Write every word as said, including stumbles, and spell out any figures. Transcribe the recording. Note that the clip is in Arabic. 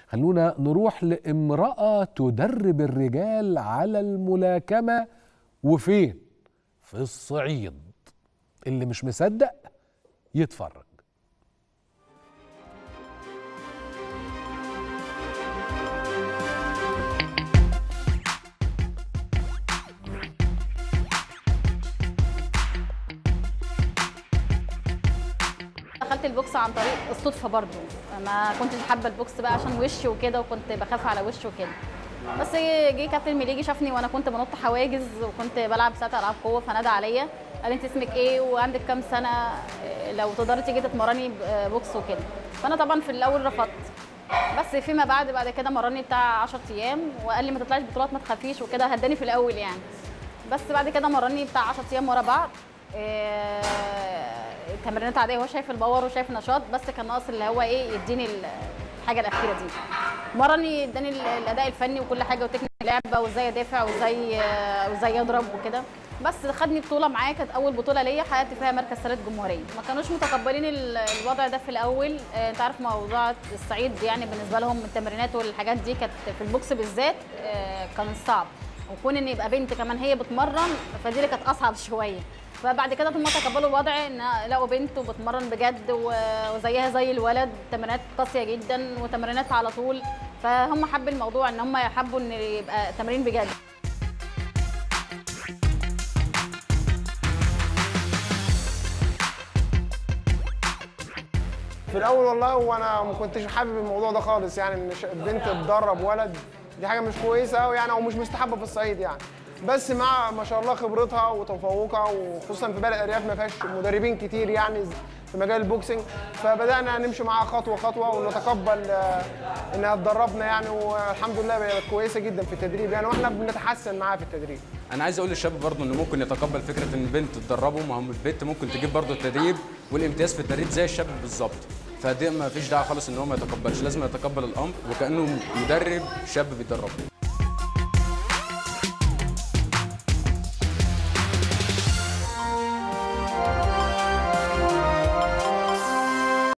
خلونا نروح لامرأة تدرب الرجال على الملاكمة. وفين؟ في الصعيد. اللي مش مصدق يتفرج. دخلت البوكس عن طريق الصدفه برضو، ما كنتش حابه البوكس بقى عشان وشي وكده، وكنت بخاف على وشي وكده. بس جه كابتن مليجي شافني وانا كنت بنط حواجز وكنت بلعب ساعتها العاب قوه، فنادى عليا قال انت اسمك ايه وعندك كام سنه لو تقدري تيجي تتمرني بوكس وكده. فانا طبعا في الاول رفضت، بس فيما بعد بعد كده مرني بتاع عشرة ايام وقال لي ما تطلعيش بطولات ما تخافيش وكده، هداني في الاول يعني. بس بعد كده مرني بتاع عشرة ايام ورا بعض تمرينات عاديه، هو شايف الباور وشايف النشاط، بس كان ناقص اللي هو ايه يديني الحاجه الاخيره دي. مرني اداني الاداء الفني وكل حاجه وتكنيك اللعبه وازاي ادافع وازاي وازاي اضرب وكده. بس خدني بطوله معاه، كانت اول بطوله ليا حققت فيها مركز ثالث جمهوريه. ما كانوش متقبلين الوضع ده في الاول، انت عارف موضوع الصعيد يعني بالنسبه لهم التمرينات والحاجات دي كانت في البوكس بالذات كان صعب، وكون ان يبقى بنت كمان هي بتمرن فدي اللي كانت اصعب شويه. فبعد كده هم تقبلوا الوضع ان لقوا بنت وبتمرن بجد وزيها زي الولد، تمرينات قاسيه جدا وتمرينات على طول، فهم حبوا الموضوع ان هم يحبوا ان يبقى تمرين بجد. في الاول والله وانا ما كنتش حابب الموضوع ده خالص، يعني ان بنت تدرب ولد دي حاجه مش كويسه قوي يعني، او مش مستحبه في الصعيد يعني. بس مع ما شاء الله خبرتها وتفوقها، وخصوصا في بلد الارياف ما فيهاش مدربين كتير يعني في مجال البوكسنج، فبدانا نمشي معاها خطوه خطوه ونتقبل انها تدربنا يعني، والحمد لله بقت كويسه جدا في التدريب يعني، واحنا بنتحسن معاها في التدريب. انا عايز اقول للشباب برضه انه ممكن يتقبل فكره ان البنت تدربه، ما هم البنت ممكن تجيب برضه التدريب والامتياز في التدريب زي الشاب بالظبط، فدي ما فيش داعي خالص ان هو ما يتقبلش، لازم يتقبل الامر وكانه مدرب شاب بيدربه.